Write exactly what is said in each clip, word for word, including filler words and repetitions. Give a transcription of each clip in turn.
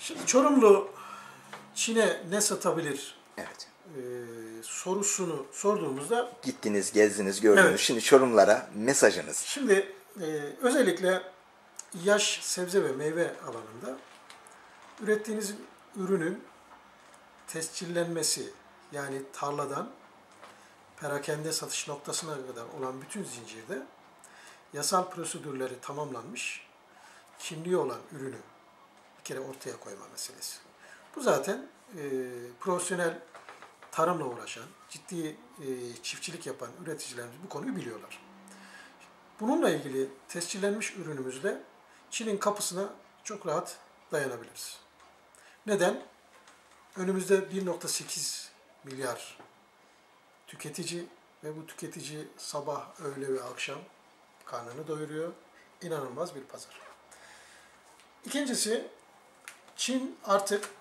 Şimdi Çorumlu Çin'e ne satabilir Evet. e, sorusunu sorduğumuzda Gittiniz, gezdiniz, gördünüz. Evet. Şimdi Çorumlara mesajınız. şimdi e, özellikle yaş sebze ve meyve alanında ürettiğiniz ürünün tescillenmesi, yani tarladan perakende satış noktasına kadar olan bütün zincirde yasal prosedürleri tamamlanmış, kimliği olan ürünü bir kere ortaya koyma meselesi. Bu zaten e, profesyonel tarımla uğraşan, ciddi e, çiftçilik yapan üreticilerimiz bu konuyu biliyorlar. Bununla ilgili tescillenmiş ürünümüzle Çin'in kapısına çok rahat dayanabiliriz. Neden? Önümüzde bir nokta sekiz milyar tüketici ve bu tüketici sabah, öğle ve akşam karnını doyuruyor. İnanılmaz bir pazar. İkincisi, Çin artık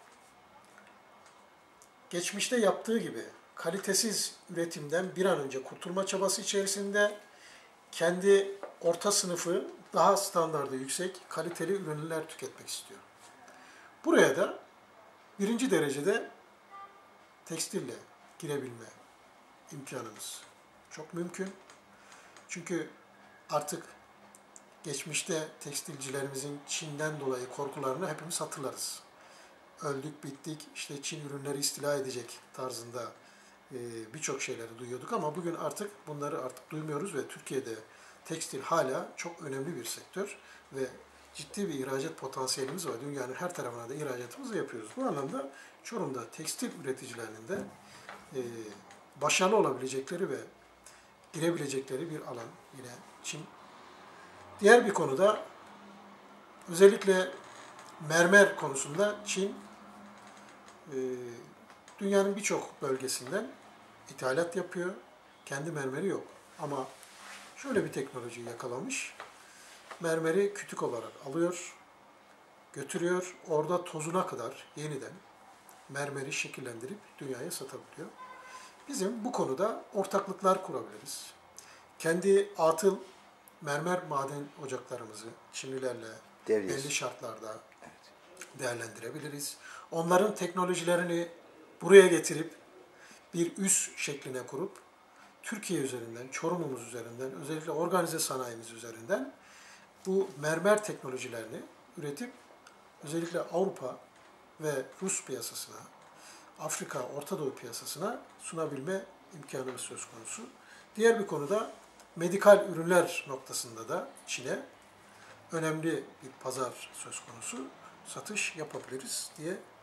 geçmişte yaptığı gibi kalitesiz üretimden bir an önce kurtulma çabası içerisinde kendi orta sınıfı daha standardı yüksek, kaliteli ürünler tüketmek istiyor. Buraya da birinci derecede tekstille girebilme imkanımız çok mümkün. Çünkü artık geçmişte tekstilcilerimizin Çin'den dolayı korkularını hepimiz hatırlarız. Öldük, bittik, işte Çin ürünleri istila edecek tarzında birçok şeyleri duyuyorduk ama bugün artık bunları artık duymuyoruz ve Türkiye'de tekstil hala çok önemli bir sektör ve ciddi bir ihracat potansiyelimiz var. Dünyanın her tarafına da ihracatımızı yapıyoruz. Bu anlamda Çorum'da tekstil üreticilerinin de e, başarılı olabilecekleri ve girebilecekleri bir alan yine Çin. Diğer bir konuda özellikle mermer konusunda Çin e, dünyanın birçok bölgesinden ithalat yapıyor. Kendi mermeri yok. Ama şöyle bir teknolojiyi yakalamış. Mermeri kütük olarak alıyor, götürüyor. Orada tozuna kadar yeniden mermeri şekillendirip dünyaya satabiliyor. Bizim bu konuda ortaklıklar kurabiliriz. Kendi atıl mermer maden ocaklarımızı Çinlilerle Devriye. belli şartlarda değerlendirebiliriz. Onların teknolojilerini buraya getirip bir üs şekline kurup Türkiye üzerinden, Çorum'umuz üzerinden, özellikle organize sanayimiz üzerinden bu mermer teknolojilerini üretip özellikle Avrupa ve Rus piyasasına, Afrika, Orta Doğu piyasasına sunabilme imkanımız söz konusu. Diğer bir konuda medikal ürünler noktasında da Çin'e önemli bir pazar söz konusu, satış yapabiliriz diye